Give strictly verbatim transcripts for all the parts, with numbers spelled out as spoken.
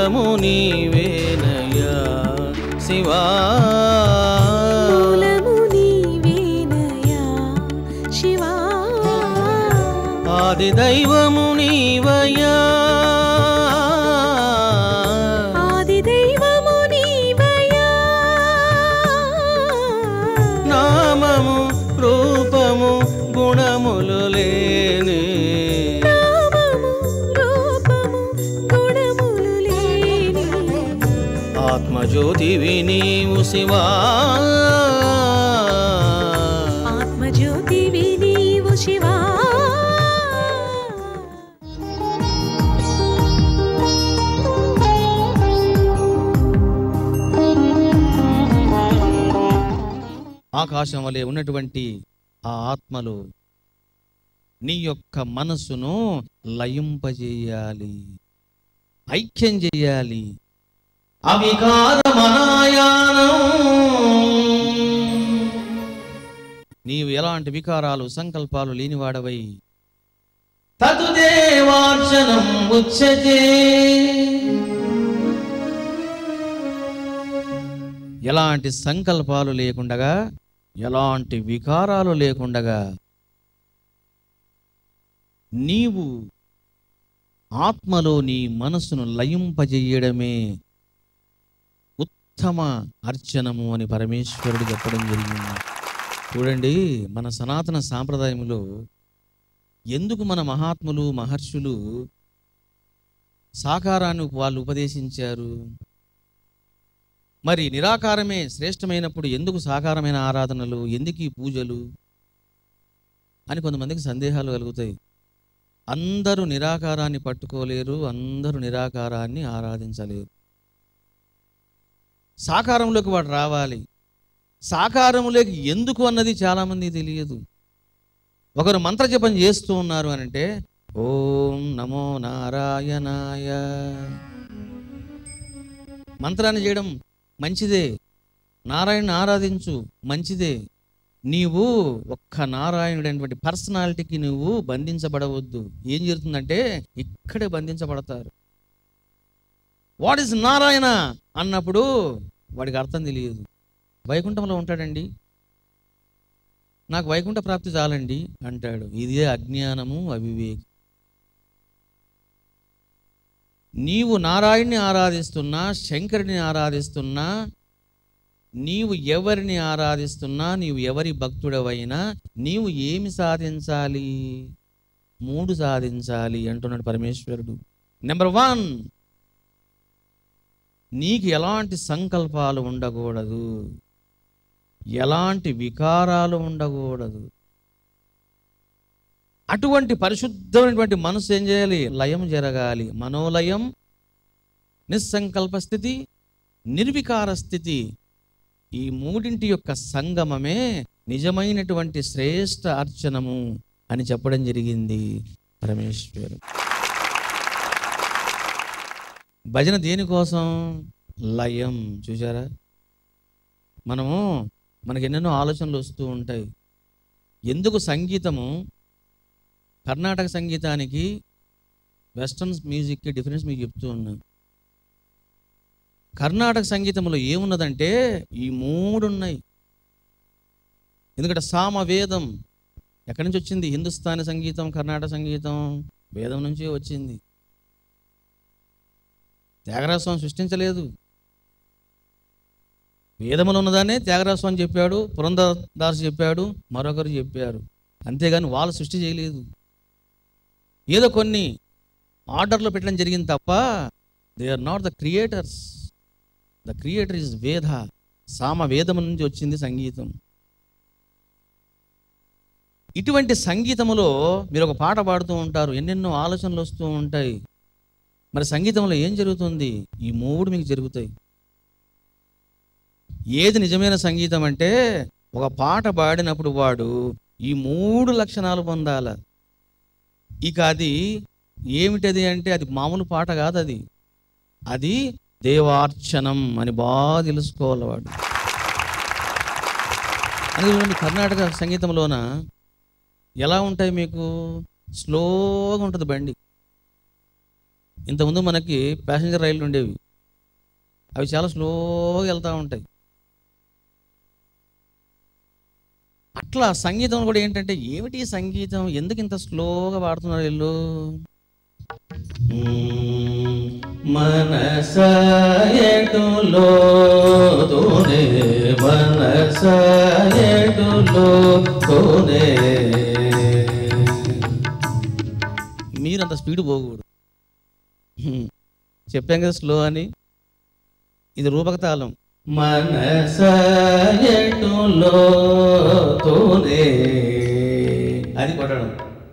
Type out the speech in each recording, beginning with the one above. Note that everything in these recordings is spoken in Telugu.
మూలము నీవేనయ్యా శివా, మూలము నీవేనయ్యా శివా, ఆది దైవము నీవయ్యా, ఆది దైవము నీవయ్యా, నామము రూపము గుణములు లేని, నామము రూపము గుణములు లేని, ఆత్మజ్యోతివి నీవు శివా, ఆత్మజ్యోతివి నీవు శివా. ఆకాశం వలె ఉన్నటువంటి ఆ ఆత్మలు నీ యొక్క మనసును లయింపజేయాలి, ఐక్యం చేయాలి. అవికారమనాయానం, నీవు ఎలాంటి వికారాలు సంకల్పాలు లేనివాడవై తదుదేవార్చనం ఉచ్యతే, ఎలాంటి సంకల్పాలు లేకుండగా ఎలాంటి వికారాలు లేకుండగా నీవు ఆత్మలో నీ మనసును లయింపజేయడమే ఉత్తమ అర్చనము అని పరమేశ్వరుడు చెప్పడం జరిగింది. చూడండి, మన సనాతన సాంప్రదాయంలో ఎందుకు మన మహాత్ములు మహర్షులు సాకారాన్ని వాళ్ళు ఉపదేశించారు? మరి నిరాకారమే శ్రేష్టమైనప్పుడు ఎందుకు సాకారమైన ఆరాధనలు, ఎందుకు ఈ పూజలు అని కొంతమందికి సందేహాలు కలుగుతాయి. అందరూ నిరాకారాన్ని పట్టుకోలేరు, అందరూ నిరాకారాన్ని ఆరాధించలేరు. సాకారంలోకి వాడు రావాలి. సాకారంలోకి ఎందుకు అన్నది చాలామంది తెలియదు. ఒకరు మంత్రజపం చేస్తూ ఉన్నారు అని అంటే ఓం నమో నారాయణాయ, మంత్రాన్ని చేయడం మంచిదే, నారాయణని ఆరాధించు మంచిదే. నీవు ఒక్క నారాయణుడు అనేటువంటి పర్సనాలిటీకి నువ్వు బంధించబడవద్దు. ఏం జరుగుతుందంటే ఇక్కడే బంధించబడతారు. వాట్ ఈస్ నారాయణ అన్నప్పుడు వాడికి అర్థం తెలియదు. వైకుంఠంలో ఉంటాడండి, నాకు వైకుంఠ ప్రాప్తి చాలండి అంటాడు. ఇదే అజ్ఞానము, అవివేకం. నీవు నారాయణ్ణి ఆరాధిస్తున్నా, శంకరుడిని ఆరాధిస్తున్నా, నీవు ఎవరిని ఆరాధిస్తున్నా, నీవు ఎవరి భక్తుడవైనా నీవు ఏమి సాధించాలి? మూడు సాధించాలి అంటున్నాడు పరమేశ్వరుడు. నెంబర్ వన్, నీకు ఎలాంటి సంకల్పాలు ఉండకూడదు, ఎలాంటి వికారాలు ఉండకూడదు. అటువంటి పరిశుద్ధమైనటువంటి మనసు ఏం చేయాలి? లయం జరగాలి. మనోలయం, నిస్సంకల్ప స్థితి, నిర్వికార స్థితి, ఈ మూడింటి యొక్క సంగమమే నిజమైనటువంటి శ్రేష్ఠ అర్చనము అని చెప్పడం జరిగింది పరమేశ్వరు. భజన దేనికోసం? లయం. చూసారా, మనము మనకి ఎన్నెన్నో ఆలోచనలు వస్తూ ఉంటాయి. ఎందుకు సంగీతము కర్ణాటక సంగీతానికి వెస్టర్న్ మ్యూజిక్కి డిఫరెన్స్ మీకు చెప్తూ ఉన్నాను. కర్ణాటక సంగీతంలో ఏమున్నదంటే ఈ మూడు ఉన్నాయి. ఎందుకంటే సామవేదం ఎక్కడి నుంచి వచ్చింది? హిందుస్థానీ సంగీతం, కర్ణాటక సంగీతం వేదం నుంచి వచ్చింది. త్యాగరాజ స్వామి సృష్టించలేదు. వేదములు ఉన్నదానే త్యాగరాజ స్వామి చెప్పాడు, పురంధరదాసు చెప్పాడు, మరొకరు చెప్పారు. అంతేగాని వాళ్ళు సృష్టి చేయలేదు. ఏదో కొన్ని ఆర్డర్లో పెట్టడం జరిగింది తప్ప they are not the creators. The creator is Veda. Sama వేదము నుంచి వచ్చింది సంగీతం. ఇటువంటి సంగీతములో మీరు ఒక పాట పాడుతూ ఉంటారు, ఎన్నెన్నో ఆలోచనలు వస్తూ ఉంటాయి. మరి సంగీతంలో ఏం జరుగుతుంది? ఈ మూడు మీకు జరుగుతాయి. ఏది నిజమైన సంగీతం అంటే ఒక పాట పాడినప్పుడు వాడు ఈ మూడు లక్షణాలు పొందాల. ఇక అది ఏమిటది అంటే అది మామూలు పాట కాదు, అది అది దేవార్చనం అని బాగా తెలుసుకోవాలి వాడు. అందుకే కర్ణాటక సంగీతంలోన ఎలా ఉంటాయి మీకు? స్లోగా ఉంటుంది బండి. ఇంతకుముందు మనకి ప్యాసింజర్ రైళ్ళు ఉండేవి, అవి చాలా స్లోగా వెళ్తూ ఉంటాయి. అట్లా సంగీతం కూడా ఏంటంటే, ఏమిటి ఈ సంగీతం, ఎందుకు ఇంత స్లోగా పాడుతున్నారు వీళ్ళు? మనస ఎటులో తోనే మనస ఎటులో తోనే. మీరంత స్పీడ్ పోకూడదు. హ్మ్. చెప్పాం కదా స్లో అని. ఇది రూపక తాళం. మనస ఎటులో తోనే అది కొట్టడం.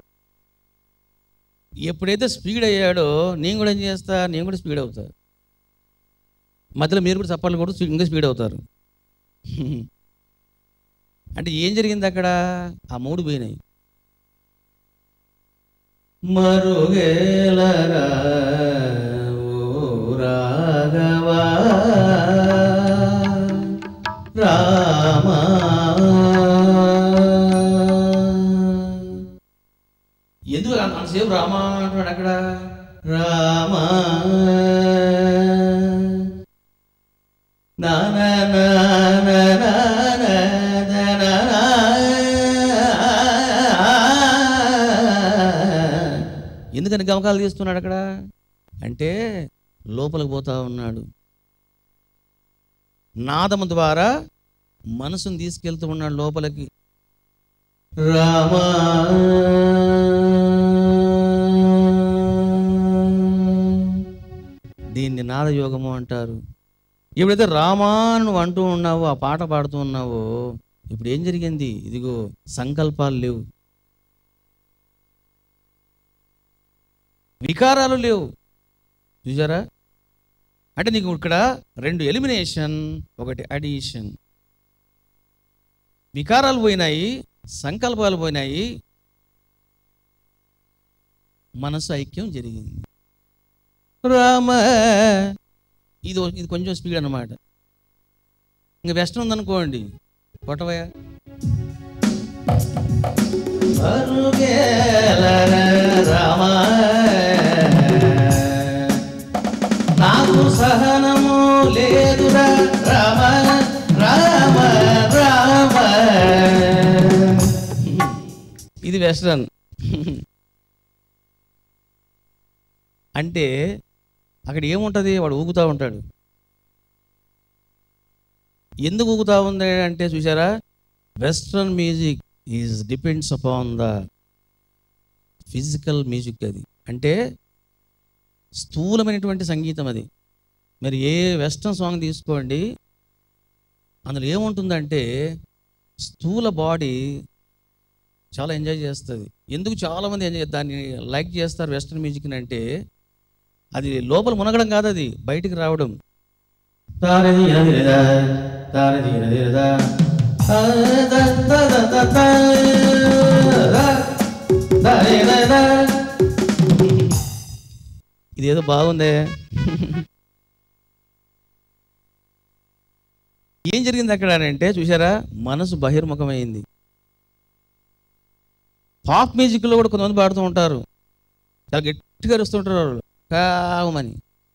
ఎప్పుడైతే స్పీడ్ అయ్యాడో నేను కూడా ఏం చేస్తా, నేను కూడా స్పీడ్ అవుతా. మధ్యలో మీరు కూడా చప్పాలు కూడా ఇంకా స్పీడ్ అవుతారు. అంటే ఏం జరిగింది అక్కడ? ఆ మూడు పోయినాయి. మరుగేలరా ఓ రాఘవా రామా, ఎందుకు అంతసేపు రామా అంటున్నాడు అక్కడ? రామా నానా ఎందుకని గమకాలు తీస్తున్నాడు అక్కడ అంటే, లోపలికి పోతా ఉన్నాడు. నాదము ద్వారా మనసును తీసుకెళ్తూ ఉన్నాడు లోపలికి. రామా దీన్ని నాదయోగము అంటారు. ఎప్పుడైతే రామా నువ్వు అంటూ ఉన్నావో, ఆ పాట పాడుతూ ఉన్నావో, ఇప్పుడు ఏం జరిగింది? ఇదిగో సంకల్పాలు లేవు, వికారాలు లేవు. చూసారా? అంటే నీకు ఇక్కడ రెండు ఎలిమినేషన్, ఒకటి అడిషన్. వికారాలు పోయినాయి, సంకల్పాలు పోయినాయి, మనసు ఐక్యం జరిగింది. రామ ఇది ఇది కొంచెం స్పీడ్ అన్నమాట. ఇంకా వెస్టర్న్ ఉందనుకోండి, కొట్టవయ్యా. రామ నాకు సహనము లేదురా రామ రామ రామ. ఇది వెస్టర్న్. అంటే అక్కడ ఏముంటుంది? వాడు ఊగుతూ ఉంటాడు. ఎందుకు ఊగుతూ ఉంది అంటే, చూసారా, western music is depends upon the physical music. అది అంటే స్థూలమైనటువంటి సంగీతం అది. మరి ఏ వెస్ట్రన్ సాంగ్ తీసుకోండి, అందులో ఏముంటుందంటే స్థూల బాడీ చాలా ఎంజాయ్ చేస్తుంది. ఎందుకు చాలామంది ఎంజాయ్ దాన్ని లైక్ చేస్తారు వెస్ట్రన్ మ్యూజిక్ని అంటే, అది లోపల మునగడం కాదు, అది బయటికి రావడం. ఇదేదో బాగుందే. ఏం జరిగింది అక్కడ అంటే, చూసారా, మనసు బహిర్ముఖమైంది. పాప్ మ్యూజిక్లో కూడా కొంతమంది పాడుతూ ఉంటారు, చాలా గట్టిగా అరుస్తుంటారు కామని.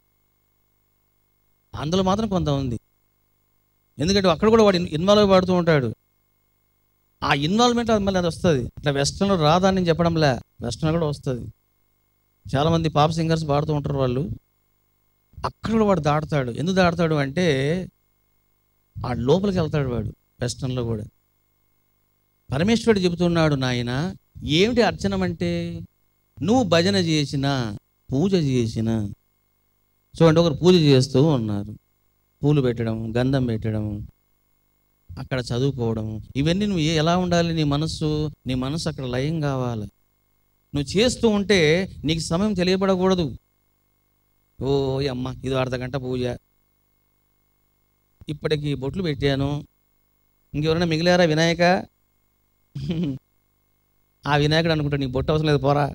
అందులో మాత్రం కొంత ఉంది, ఎందుకంటే అక్కడ కూడా వాడు ఇన్వాల్వ్ పాడుతూ ఉంటాడు. ఆ ఇన్వాల్వ్మెంట్ అది మళ్ళీ అది వస్తుంది. ఇట్లా వెస్ట్రన్లో రాదని నేను చెప్పడంలే, వెస్ట్రన్ కూడా వస్తుంది. చాలామంది పాప్ సింగర్స్ పాడుతూ ఉంటారు వాళ్ళు, అక్కడ కూడా వాడు దాటుతాడు. ఎందుకు దాటుతాడు అంటే ఆ లోపలికి వెళ్తాడు వాడు. వెస్ట్రన్లో కూడా పరమేశ్వరుడు చెబుతున్నాడు, నాయన ఏమిటి అర్చనం అంటే, నువ్వు భజన చేసిన, పూజ చేసిన. చూడండి, ఒకరు పూజ చేస్తూ ఉన్నారు, పూలు పెట్టడం, గంధం పెట్టడం, అక్కడ చదువుకోవడం, ఇవన్నీ నువ్వు ఎలా ఉండాలి? నీ మనస్సు నీ మనస్సు అక్కడ లయం కావాలి. నువ్వు చేస్తూ ఉంటే నీకు సమయం తెలియబడకూడదు. ఓ అమ్మ ఇది అర్ధ గంట పూజ, ఇప్పటికి బొట్లు పెట్టాను, ఇంకెవరైనా మిగిలారా వినాయక? ఆ వినాయకుడు అనుకుంటా, నీకు బొట్టు అవసరం లేదు పోరా.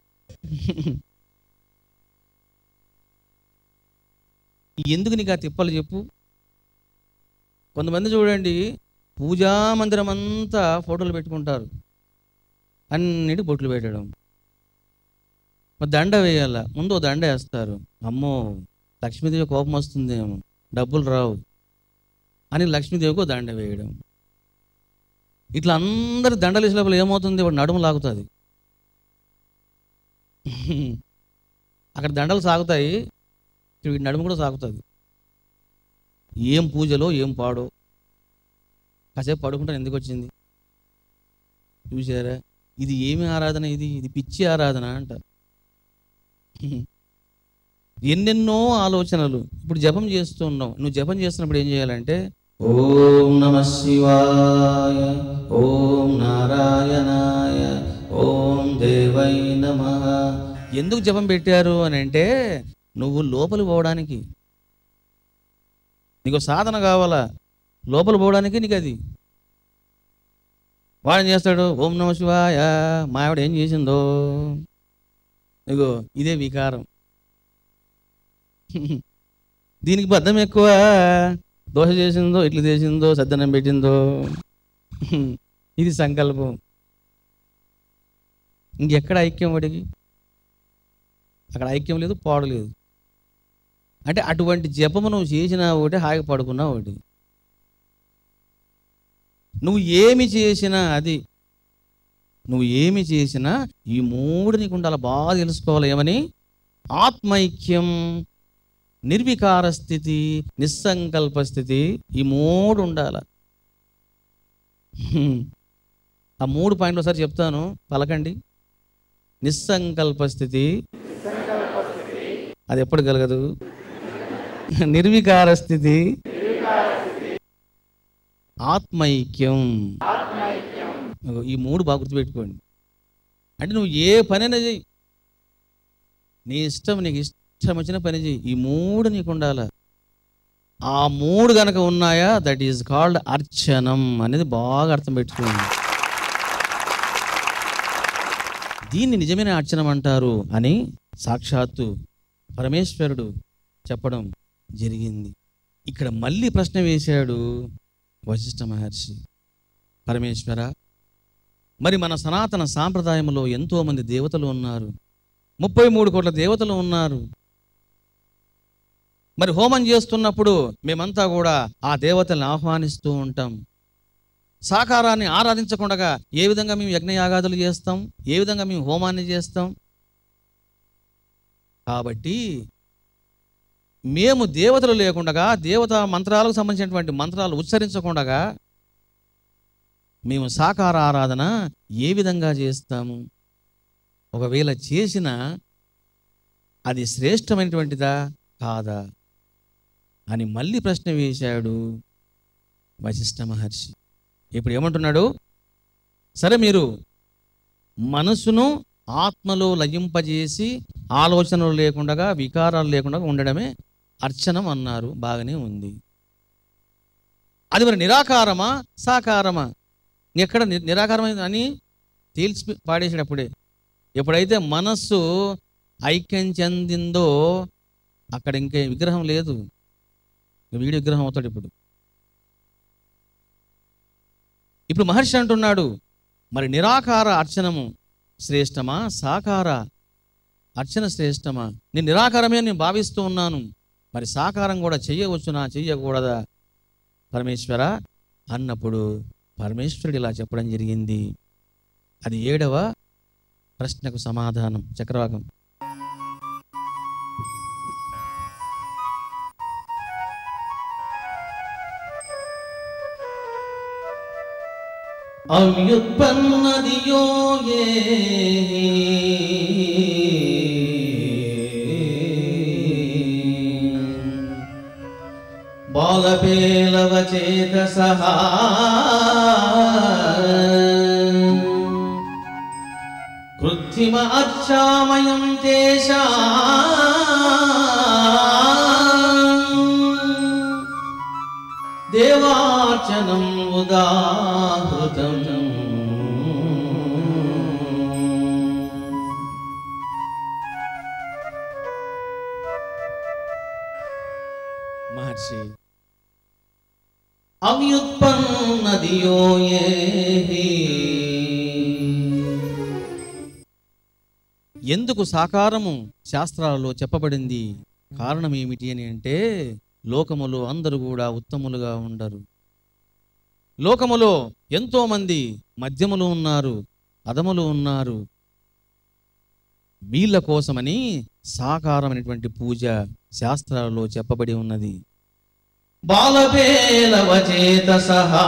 ఎందుకు నీకు ఆ తిప్పలు చెప్పు? కొంతమంది చూడండి, పూజా మందిరం అంతా ఫోటోలు పెట్టుకుంటారు, అన్నిటి బొట్లు పెట్టడం. మరి దండ వేయాల, ముందు ఓ దండ వేస్తారు. అమ్మో లక్ష్మీదేవి కోపం వస్తుందేమో, డబ్బులు రావు అని లక్ష్మీదేవికి దండ వేయడం. ఇట్లా అందరి దండలు వేసే లోపల ఏమవుతుంది, వాడు నడుము లాగుతుంది. అక్కడ దండలు సాగుతాయి, వీడి నడుము కూడా సాగుతుంది. ఏం పూజలో ఏం పాడో. కాసేపు పడుకుంటాను, ఎందుకు వచ్చింది చూసారా, ఇది ఏమి ఆరాధన, ఇది ఇది పిచ్చి ఆరాధన అంట. ఎన్నెన్నో ఆలోచనలు. ఇప్పుడు జపం చేస్తూ ఉన్నావు, నువ్వు జపం చేస్తున్నప్పుడు ఏం చేయాలంటే ఓం నమః శివాయ, ఓం నారాయణాయ, ఓం దేవై నమః. ఎందుకు జపం పెట్టారు అని అంటే నువ్వు లోపలి పోవడానికి, నీకు సాధన కావాలా, లోపల పోవడానికి నీకు అది. వాడు ఏం చేస్తాడు, ఓం నమః శివాయ, మా ఆవిడ ఏం చేసిందో, ఇగో ఇదే వికారం. దీనికి బద్ధం ఎక్కువ, దోశ చేసిందో, ఇట్లా చేసిందో, సద్దనం పెట్టిందో, ఇది సంకల్పం. ఇంకెక్కడ ఐక్యం వాడికి, అక్కడ ఐక్యం లేదు, పాడు లేదు. అంటే అటువంటి జపము నువ్వు చేసినా ఒకటి, హాయిగా పడుకున్నా ఒకటి. నువ్వు ఏమి చేసినా అది, నువ్వు ఏమి చేసినా ఈ మూడు నీకు ఉండాలి, బాగా తెలుసుకోవాలి. ఏమని? ఆత్మైక్యం, నిర్వికార స్థితి, నిస్సంకల్ప స్థితి, ఈ మూడు ఉండాలి. ఆ మూడు పాయింట్లు ఒకసారి చెప్తాను, పలకండి. నిస్సంకల్ప స్థితి అది ఎప్పుడు కలగదు. నిర్వికార స్థితి, ఆత్మైక్యం, ఈ మూడు బాగా గుర్తుపెట్టుకోండి. అంటే నువ్వు ఏ పనైనా చెయ్యి, నీ ఇష్టం, నీకు ఇష్టం వచ్చిన పని చెయ్యి, ఈ మూడు నీకు ఉండాల. ఆ మూడు గనక ఉన్నాయా, దట్ ఈజ్ కాల్డ్ అర్చనం అనేది బాగా అర్థం పెట్టుకోండి. దీన్ని నిజమైన అర్చనం అంటారు అని సాక్షాత్తు పరమేశ్వరుడు చెప్పడం జరిగింది. ఇక్కడ మళ్ళీ ప్రశ్న వేశాడు వశిష్ఠ మహర్షి, పరమేశ్వర, మరి మన సనాతన సాంప్రదాయంలో ఎంతో మంది దేవతలు ఉన్నారు, ముప్పై మూడు కోట్ల దేవతలు ఉన్నారు. మరి హోమం చేస్తున్నప్పుడు మేమంతా కూడా ఆ దేవతల్ని ఆహ్వానిస్తూ ఉంటాం. సాకారాన్ని ఆరాధించకుండా ఏ విధంగా మేము యజ్ఞయాగాదులు చేస్తాం, ఏ విధంగా మేము హోమాన్ని చేస్తాం? కాబట్టి మేము దేవతలు లేకుండా, దేవతా మంత్రాలకు సంబంధించినటువంటి మంత్రాలు ఉచ్చరించకుండా మేము సాకార ఆరాధన ఏ విధంగా చేస్తాము? ఒకవేళ చేసినా అది శ్రేష్టమైనటువంటిదా కాదా అని మళ్ళీ ప్రశ్న వేశాడు వశిష్ఠ మహర్షి. ఇప్పుడు ఏమంటున్నాడు, సరే మీరు మనసును ఆత్మలో లయింపజేసి ఆలోచనలు లేకుండా, వికారాలు లేకుండా ఉండడమే అర్చనం అన్నారు, బాగానే ఉంది. అది మరి నిరాకారమా సాకారమా? ఎక్కడ నిరాకారమైంది అని తేల్చి పాడేసేటప్పుడే, ఎప్పుడైతే మనస్సు ఐక్యం చెందిందో అక్కడ ఇంకే విగ్రహం లేదు, వీడి విగ్రహం అవుతాడు. ఇప్పుడు ఇప్పుడు మహర్షి అంటున్నాడు, మరి నిరాకార అర్చనము శ్రేష్టమా సాకార అర్చన శ్రేష్టమా? నేను నిరాకారమే నేను భావిస్తూ ఉన్నాను, మరి సాకారం కూడా చెయ్యవచ్చునా చెయ్యకూడదా పరమేశ్వర అన్నప్పుడు పరమేశ్వరుడు ఇలా చెప్పడం జరిగింది. అది ఏడవ ప్రశ్నకు సమాధానం. చక్రవాకం. అవ్యుత్పన్నదియో ఏ బాలపేలవచేతసః కృత్రిమ అర్చామయం తేషా దేవార్చనం ఉదాహృతం. మహర్షి, అవ్యుత్పన్నదియో ఏహి, ఎందుకు ఎందుకు సాకారము శాస్త్రాలలో చెప్పబడింది? కారణం ఏమిటి అని అంటే, లోకములో అందరూ కూడా ఉత్తములుగా ఉండరు. లోకములో ఎంతో మంది మధ్యములు ఉన్నారు, అధములు ఉన్నారు. వీళ్ళ కోసమని సాకారమైనటువంటి పూజ శాస్త్రాలలో చెప్పబడి ఉన్నది. బాలపేలవచేత సహా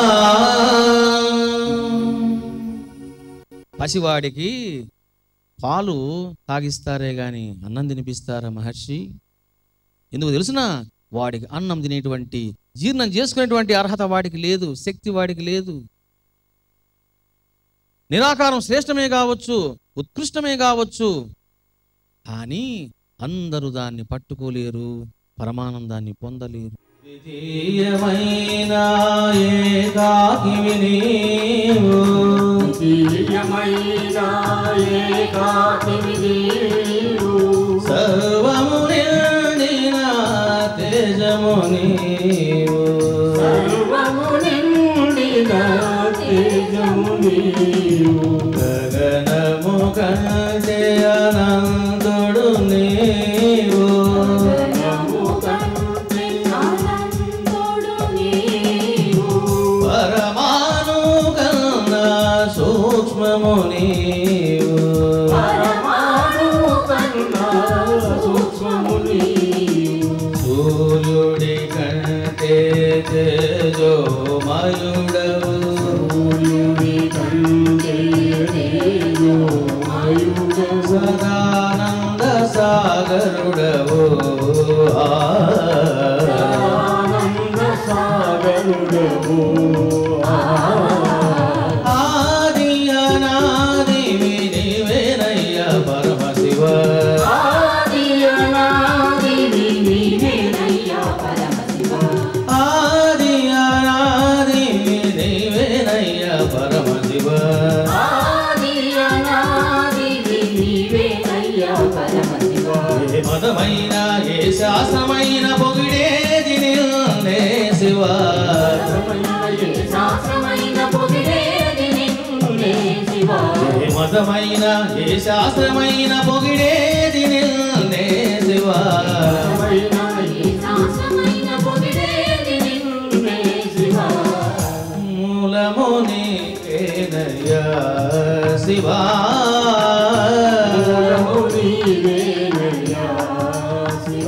పసివాడికి పాలు తాగిస్తారే గాని అన్నం తినిపిస్తారా మహర్షి? ఎందుకు తెలుసున? వాడికి అన్నం తినేటువంటి, జీర్ణం చేసుకునేటువంటి అర్హత వాడికి లేదు, శక్తి వాడికి లేదు. నిరాకారం శ్రేష్టమే కావచ్చు, ఉత్కృష్టమే కావచ్చు, కానీ అందరూ దాన్ని పట్టుకోలేరు, పరమానందాన్ని పొందలేరు. ద్వితీయమైన ఏకాకివి నీవు, ద్వితీయమైన ఏకాకివి నీవు, సర్వము నిండిన తేజము నీవు, సర్వము నిండిన తేజము నీవు, గగనము కంటే అనంతుడు నీవు, గగనము కంటే అనంతుడు నీవు, పరమాణు కన్నా సూక్ష్మము నీవు, పరమాణు కన్నా సూక్ష్మము నీవు, సూర్యుడి కంటే తేజోమయుడవు, సూర్యుడి కంటే తేజోమయుడవు, సదానంద సాగరుడవు, ఆనంద సాగరుడవు, ఆది అనాది నీవేనయ్య పరమశివ, ఆది అనాది నీవేనయ్యా పరమశివ, ఆది అనాది నీవేనయ్య పరమశివ, ఆది అనాది నీవేనయ్యా పరమశివ, ఏ మతమైన ఏ శాస్త్రమైన పొగిడేది నిన్నే శివ, ఏ శాస్త్రమైన పొగిడేది నిన్నే శివ, ఏ మతమైన ఏ శాస్త్రమైన పొగిడేది నిన్నే శివ, ఏ శాస్త్రమైన పొగిడేది నిన్నే శివ, మూలము నీకేనయ్య శివ, మూలము నీవేనయ్యా శివ.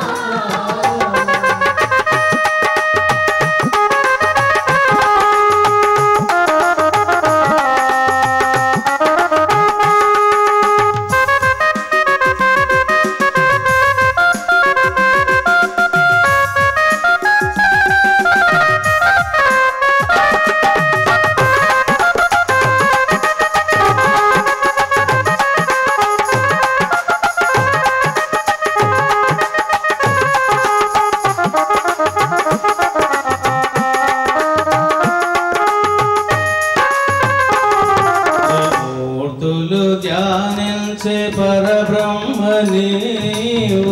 మూర్తులు ధ్యానించే పరబ్రహ్మ నీవు,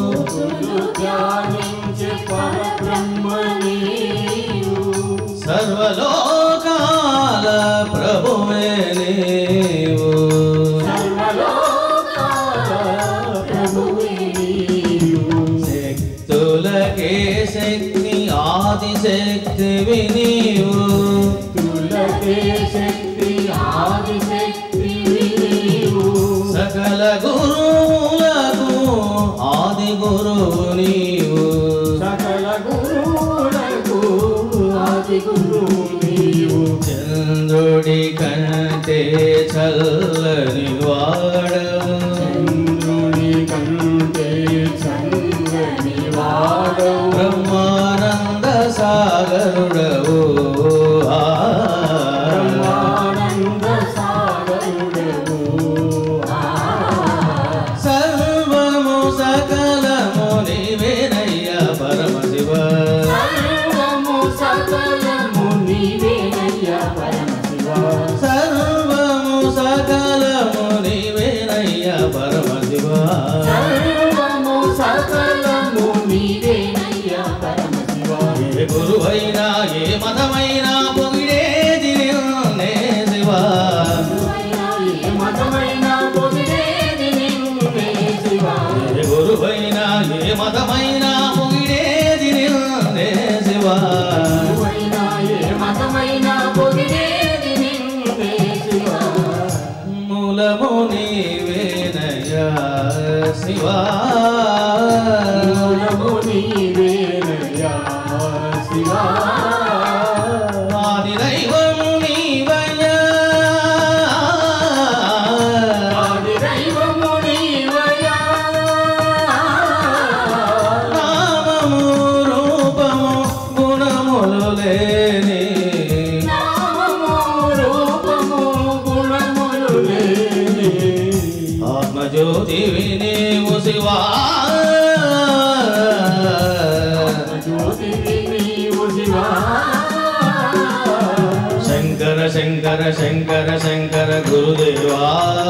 ధ్యానించే పరబ్రహ్మ నీవు, సర్వలోకాల ప్రభువే నీవు, సర్వలోకాల ప్రభువే నీవు, శక్తులకే శక్తి ఆది శక్తివి నీవు, తులకే శక్తి ఆది శక్తివి నీవు, సకల గురువులకు ఆది గురువు నీవు, సకల గురువులకు ఆది గురువు నీవు, చంద్రుడి కంటే చల్లని వాడవు, చంద్రుని కంటే చంద్రని వాడవు, బ్రహ్మానంద సాగరుడవు, ఆ బ్రహ్మానంద సాగరుడవు, సర్వము సకలము నీవేనయ్య పరమశివ, సర్వము సకలము నీవేనయ్యా పరమశివ, సర్వము సకలము నీవేనయ్య పరమశివ, సర్వము సకలము నీవేనయ్యా మతమైన పొగిడేది నిన్నే శివా నువ్వైనా ఏ మతమైనా పొగిడేది నిన్నే శివా మూలము నీవేనయ్యా శివా మూలము నీవేనయ్యా శివా ఆది దైవము నీవయ్యా ఆది దైవము నీవయ్యా నామము రూపము గుణములు లేని నామము రూపము గుణములు లేని ఆత్మజ్యోతివి నీవు శివా జ్యోతివి నీవు శివా శంకర శంకర శంకర శంకర గురుదేవా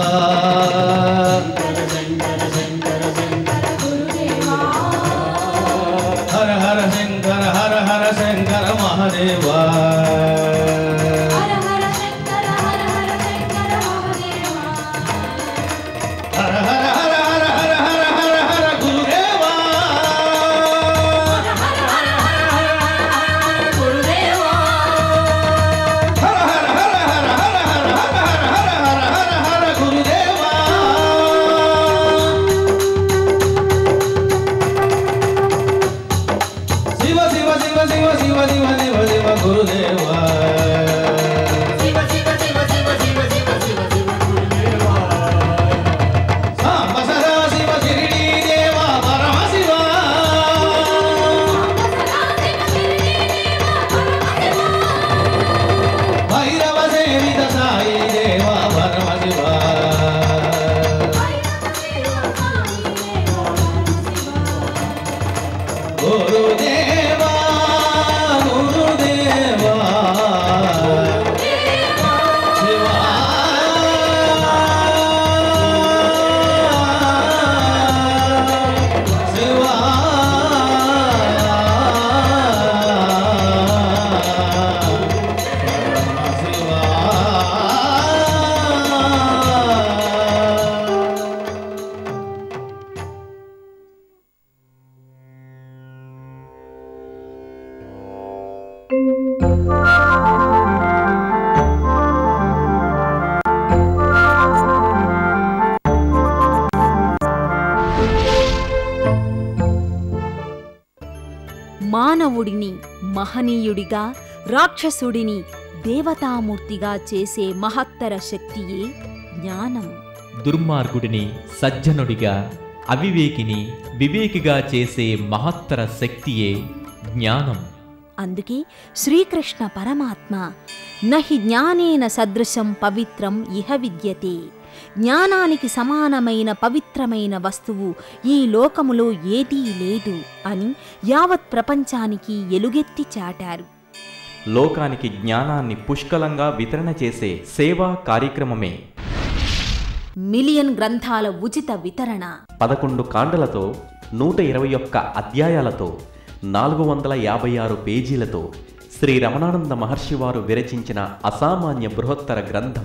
శంకర శంకర శంకర గురుదేవా హర హర శంకర హర హర శంకర మహాదేవా హర హర శంకర హర హర శంకర మహాదేవా హర హర హర హర హర హర హర హర గురుదేవా హర హర హర హర హర హర గురుదేవా హర హర హర హర హర హర హర హర హర హర హర గురుదేవా శివ శివ శివ శివ శివ శివ శివ శివ గురుదేవా శివ శివ శివ శివ శివ శివ శివ శివ గురుదేవా సాంబ సదా శివ శిరిడీ దేవా పరమ శివ భైరవ సేవిత సాయి దేవా పరమ శివ గురుదేవా గురుదేవా శివా శివా శివా మానవుడిని మహనీయుడిగా, రాక్షసుడిని దేవతామూర్తిగా చేసే మహత్తర శక్తియే జ్ఞానం. దుర్మార్గుడిని సజ్జనుడిగా, అవివేకిని వివేకిగా చేసే మహత్తర శక్తియే జ్ఞానం. అందుకే శ్రీకృష్ణ పరమాత్మ నహి జ్ఞానేన సదృశం పవిత్రం ఇహ విద్యతే, జ్ఞానానికి సమానమైన పవిత్రమైన వస్తువు ఈ లోకములో ఏదీ లేదు అని యావత్ ప్రపంచానికి ఎలుగెత్తి చాటారు. లోకానికి జ్ఞానాన్ని పుష్కలంగా వితరణ చేసే సేవా కార్యక్రమమే మిలియన్ గ్రంథాల ఉచిత వితరణ. పదకొండు కాండలతో నూట ఇరవై ఒక్క అధ్యాయాలతో నాలుగు వందల యాభై ఆరు పేజీలతో శ్రీ రమణానంద మహర్షి వారు విరచించిన అసామాన్య బృహత్తర గ్రంథం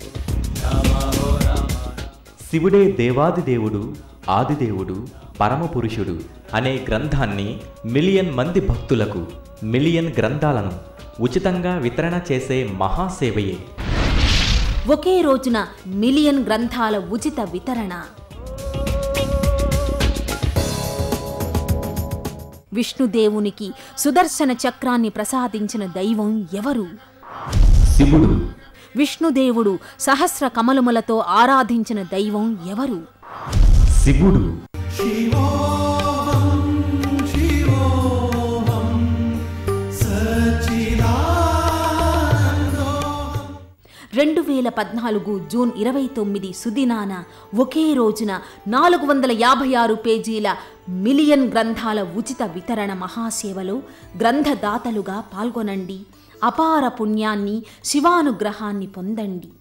శివుడే దేవాదిదేవుడు ఆదిదేవుడు పరమపురుషుడు అనే గ్రంథాన్ని మిలియన్ మంది భక్తులకు మిలియన్ గ్రంథాలను ఉచితంగా వితరణ చేసే మహాసేవయే ఒకే రోజున మిలియన్ గ్రంథాల ఉచిత వితరణ. విష్ణుదేవునికి సుదర్శన చక్రాన్ని ప్రసాదించిన దైవం ఎవరు? శివుడు. విష్ణుదేవుడు సహస్ర కమలములతో ఆరాధించిన దైవం ఎవరు? శివుడు. రెండు వేల పద్నాలుగు జూన్ ఇరవై తొమ్మిది సుదినాన ఒకే రోజున నాలుగు వందల యాభై ఆరు పేజీల మిలియన్ గ్రంథాల ఉచిత వితరణ మహాసేవలో గ్రంథదాతలుగా పాల్గొనండి. అపార పుణ్యాన్ని శివానుగ్రహాన్ని పొందండి.